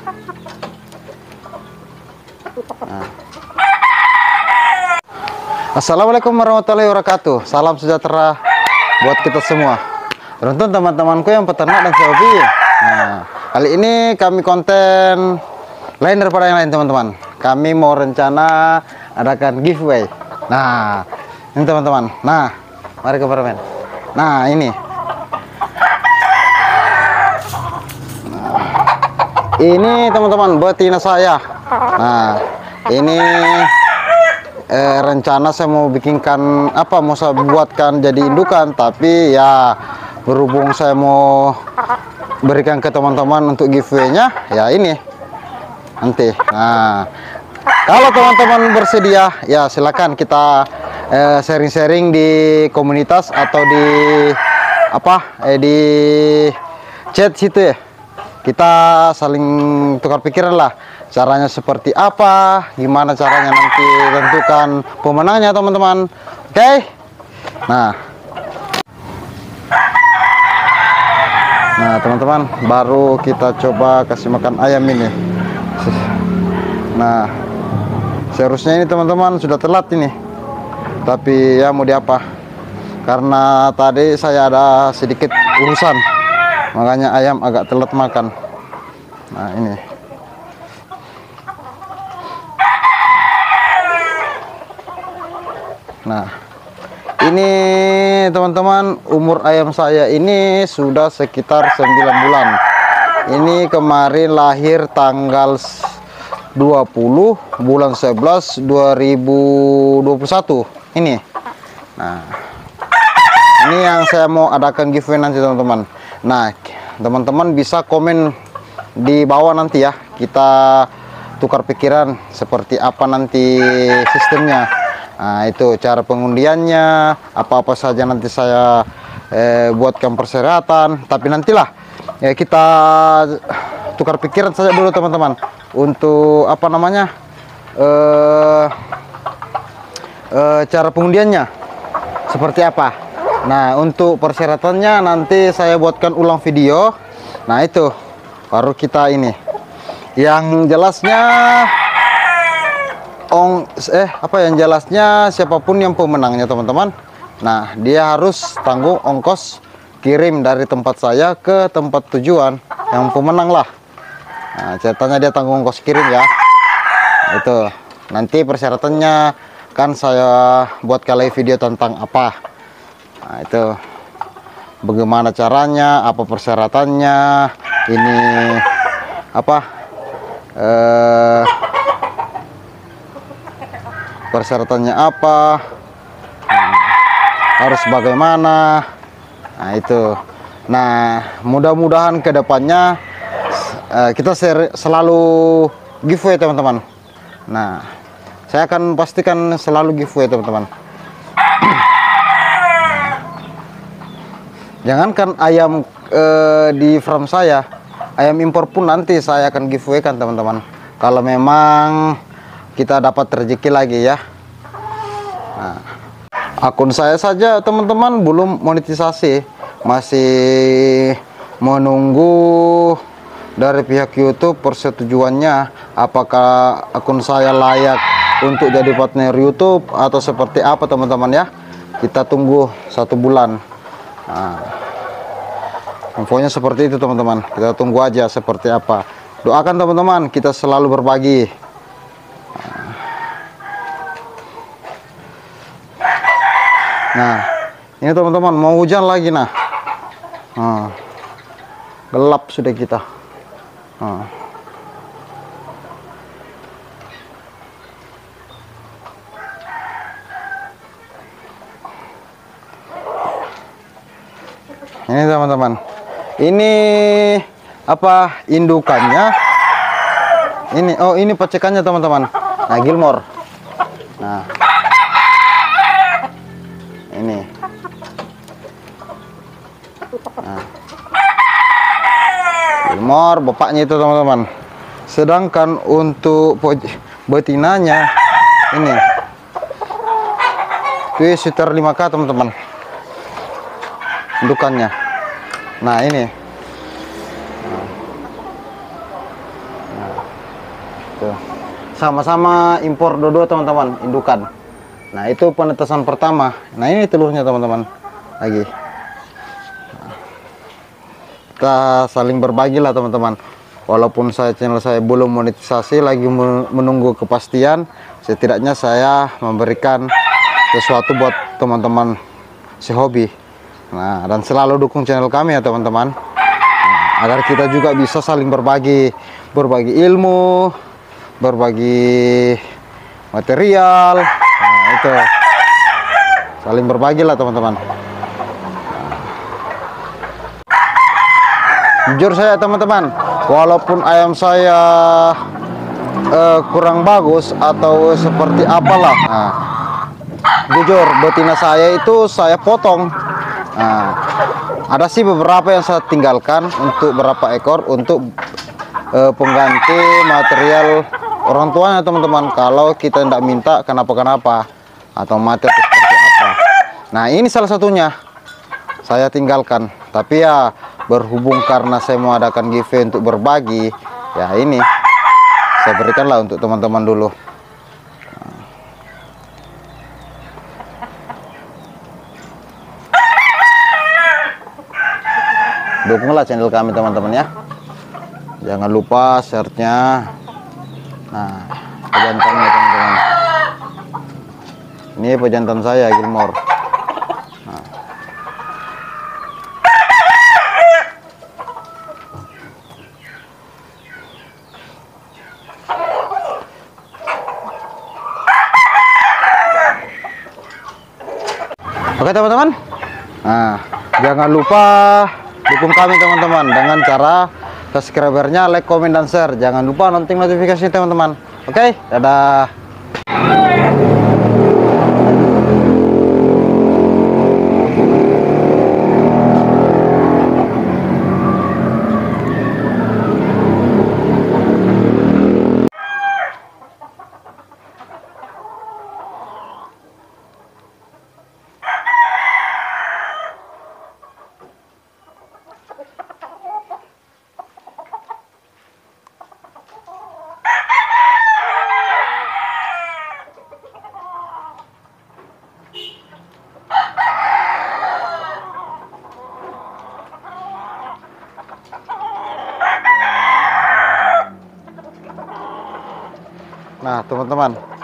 Nah. Assalamualaikum warahmatullahi wabarakatuh. Salam sejahtera buat kita semua, teruntuk teman-temanku yang peternak dan hobi. Nah, kali ini kami konten lain daripada yang lain, teman-teman. Kami mau rencana adakan giveaway. Nah, ini teman-teman. Nah, mari ke permen. Nah, ini. Ini teman-teman betina saya. Nah, ini rencana saya mau bikinkan apa, mau saya buatkan jadi indukan, tapi ya berhubung saya mau berikan ke teman-teman untuk giveaway-nya, ya ini nanti. Nah, kalau teman-teman bersedia, ya silakan kita sharing-sharing di komunitas atau di apa di chat situ ya. Kita saling tukar pikiran lah, caranya seperti apa, gimana caranya nanti tentukan pemenangnya, teman-teman. Oke. Nah, teman-teman, baru kita coba kasih makan ayam ini. Nah, seharusnya ini teman-teman sudah telat ini, tapi ya mau diapa, karena tadi saya ada sedikit urusan, makanya ayam agak telat makan. Nah, ini. Nah, ini teman-teman, umur ayam saya ini sudah sekitar 9 bulan. Ini kemarin lahir tanggal 20 bulan 11 2021 ini. Nah, ini yang saya mau adakan giveaway nanti, teman-teman. Nah, teman-teman bisa komen di bawah nanti ya, kita tukar pikiran seperti apa nanti sistemnya. Nah, itu cara pengundiannya, apa-apa saja nanti saya buatkan persyaratan, tapi nantilah ya kita tukar pikiran saja dulu, teman-teman, untuk apa namanya cara pengundiannya seperti apa. Nah, untuk persyaratannya nanti saya buatkan ulang video. Nah, itu baru kita ini yang jelasnya yang jelasnya siapapun yang pemenangnya, teman-teman. Nah, dia harus tanggung ongkos kirim dari tempat saya ke tempat tujuan yang pemenang lah. Nah, ceritanya dia tanggung ongkos kirim ya. Itu nanti persyaratannya kan saya buat kali video tentang apa. Nah, itu bagaimana caranya, apa persyaratannya, ini apa persyaratannya apa, harus bagaimana. Nah, itu. Nah, mudah-mudahan kedepannya kita selalu giveaway, teman-teman. Nah, saya akan pastikan selalu giveaway, teman-teman. Jangankan ayam di farm saya, ayam impor pun nanti saya akan giveaway kan, teman-teman, kalau memang kita dapat rezeki lagi ya. Nah, akun saya saja, teman-teman, belum monetisasi, masih menunggu dari pihak YouTube persetujuannya, apakah akun saya layak untuk jadi partner YouTube atau seperti apa, teman-teman ya. Kita tunggu 1 bulan. Nah, infonya seperti itu, teman-teman. Kita tunggu aja seperti apa. Doakan, teman-teman, kita selalu berbagi. Nah, ini teman-teman, mau hujan lagi. Nah, gelap sudah kita. Ini teman-teman, ini apa indukannya ini. Oh, ini pacekannya, teman-teman. Nah, Gilmore. Nah, ini. Nah, Gilmore bapaknya itu, teman-teman. Sedangkan untuk betinanya ini itu sekitar 5K, teman-teman, indukannya. Nah, ini. Nah, Tuh. Sama-sama impor dua-dua teman-teman, indukan. Nah, itu penetesan pertama. Nah, ini telurnya teman-teman. Lagi. Kita saling berbagi lah teman-teman. Walaupun channel saya belum monetisasi, lagi menunggu kepastian, setidaknya saya memberikan sesuatu buat teman-teman sehobi. Nah, dan selalu dukung channel kami ya teman-teman. Nah, agar kita juga bisa saling berbagi ilmu, berbagi material. Nah, itu saling berbagi lah teman-teman. Jujur saya teman-teman, walaupun ayam saya kurang bagus atau seperti apalah, nah, jujur betina saya itu saya potong. Nah, ada sih beberapa yang saya tinggalkan untuk berapa ekor untuk pengganti material orang tuanya teman-teman, kalau kita tidak minta kenapa-kenapa atau mati atau seperti apa. Nah, ini salah satunya saya tinggalkan, tapi ya berhubung karena saya mau adakan giveaway untuk berbagi, ya ini saya berikanlah untuk teman-teman dulu. Dukunglah channel kami teman-teman ya, jangan lupa share-nya. Nah, pejantannya teman-teman, ini pejantan saya Gilmore. Nah. Oke teman-teman, nah jangan lupa dukung kami teman-teman dengan cara subscribernya, like, komen, dan share. Jangan lupa lonceng notifikasi teman-teman. Oke, dadah. Nah teman-teman,